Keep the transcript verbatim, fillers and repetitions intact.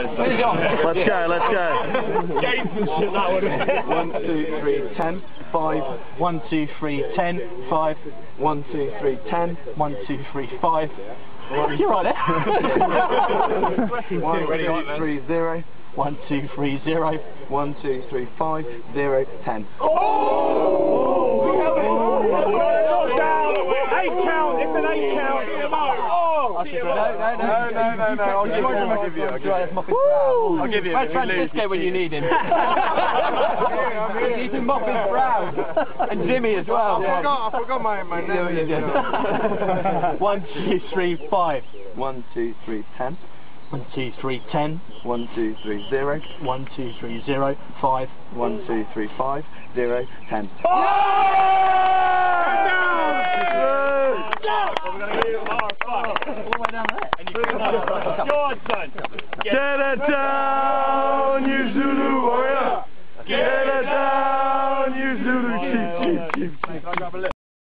Let's go, let's go. One, two, three, ten, five. One, two, three, ten, five. One, two, three, ten. One, two, three, five. You're right there. One, two, three, zero. One, two, three, zero. One, two, three, five, zero, ten. Oh! Eight count, it's an eight count. Oh! No, no, no, no, no, no. I'll give you. I'll give you. I'll give you. Where's Francisco when you need him? You need to mop his brow. And Jimmy as well. I forgot, I forgot my, my name. One, two, three, five. One, two, three, ten. One, two, three, ten. One, two, three, zero. One, two, three, zero. Five. One, two, three, five. Zero, ten. Get it down, you Zulu warrior! Get it down, you Zulu chief, chief, chief, chief.